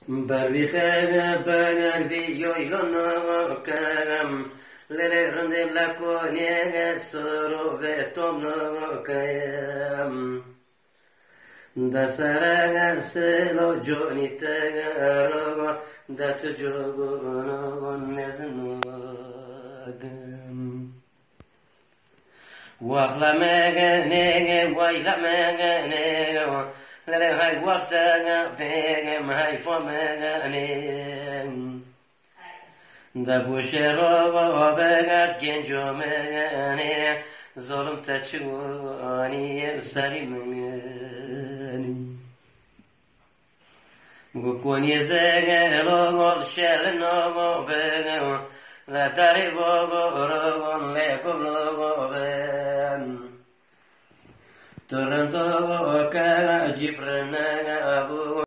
Barbichega banar viyo yono karam lele rande la koniega soro vetomno kayam da saraga selo joni tagaro da tujogo no nezno Wahla mega nege wayla mega nege lele hay wartaga pege mai fomega ne da bushero bega genjo mega ne zulüm taçuani sarimani bu koni zege logol shelno bega la taribo rogon le kolo ben Toronto ka jibrana abu